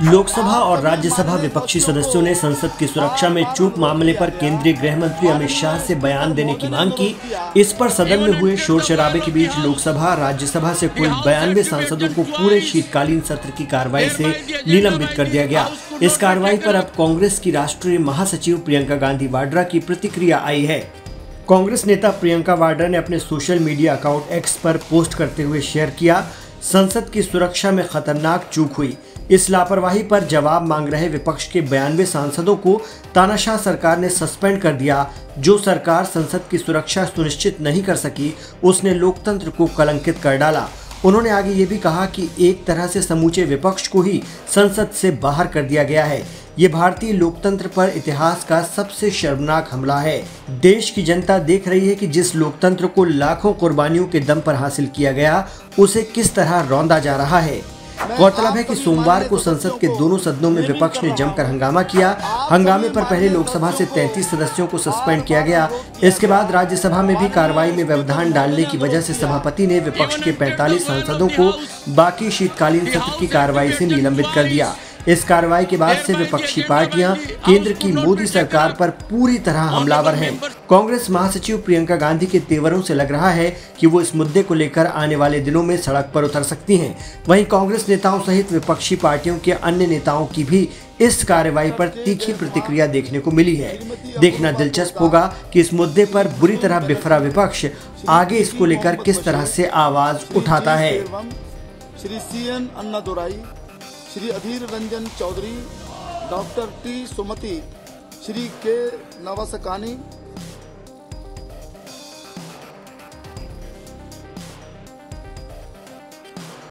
लोकसभा और राज्यसभा विपक्षी सदस्यों ने संसद की सुरक्षा में चूक मामले पर केंद्रीय गृह मंत्री अमित शाह से बयान देने की मांग की। इस पर सदन में हुए शोर शराबे के बीच लोकसभा राज्यसभा से कुल 92 सांसदों को पूरे शीतकालीन सत्र की कार्रवाई से निलंबित कर दिया गया। इस कार्रवाई पर अब कांग्रेस की राष्ट्रीय महासचिव प्रियंका गांधी वाड्रा की प्रतिक्रिया आई है। कांग्रेस नेता प्रियंका वाड्रा ने अपने सोशल मीडिया अकाउंट एक्स पर पोस्ट करते हुए शेयर किया, संसद की सुरक्षा में खतरनाक चूक हुई। इस लापरवाही पर जवाब मांग रहे विपक्ष के 92 सांसदों को तानाशाह सरकार ने सस्पेंड कर दिया। जो सरकार संसद की सुरक्षा सुनिश्चित नहीं कर सकी, उसने लोकतंत्र को कलंकित कर डाला। उन्होंने आगे ये भी कहा कि एक तरह से समूचे विपक्ष को ही संसद से बाहर कर दिया गया है। ये भारतीय लोकतंत्र पर इतिहास का सबसे शर्मनाक हमला है। देश की जनता देख रही है कि जिस लोकतंत्र को लाखों कुर्बानियों के दम पर हासिल किया गया, उसे किस तरह रौंदा जा रहा है। गौरतलब है कि सोमवार को संसद के दोनों सदनों में विपक्ष ने जमकर हंगामा किया। हंगामे पर पहले लोकसभा से 33 सदस्यों को सस्पेंड किया गया। इसके बाद राज्यसभा में भी कार्रवाई में व्यवधान डालने की वजह से सभापति ने विपक्ष के 45 सांसदों को बाकी शीतकालीन सत्र की कार्रवाई से निलंबित कर दिया। इस कार्रवाई के बाद से विपक्षी पार्टियां केंद्र की मोदी सरकार पर पूरी तरह हमलावर हैं। कांग्रेस महासचिव प्रियंका गांधी के तेवरों से लग रहा है कि वो इस मुद्दे को लेकर आने वाले दिनों में सड़क पर उतर सकती हैं। वहीं कांग्रेस नेताओं सहित विपक्षी पार्टियों के अन्य नेताओं की भी इस कार्रवाई पर तीखी प्रतिक्रिया देखने को मिली है। देखना दिलचस्प होगा कि इस मुद्दे पर बुरी तरह बिफरा विपक्ष आगे इसको लेकर किस तरह से आवाज उठाता है। Shri CN Annadurai, Shri Adhir Ranjan Chowdhury, doctor T Sumathi, Shri K नवासकानी,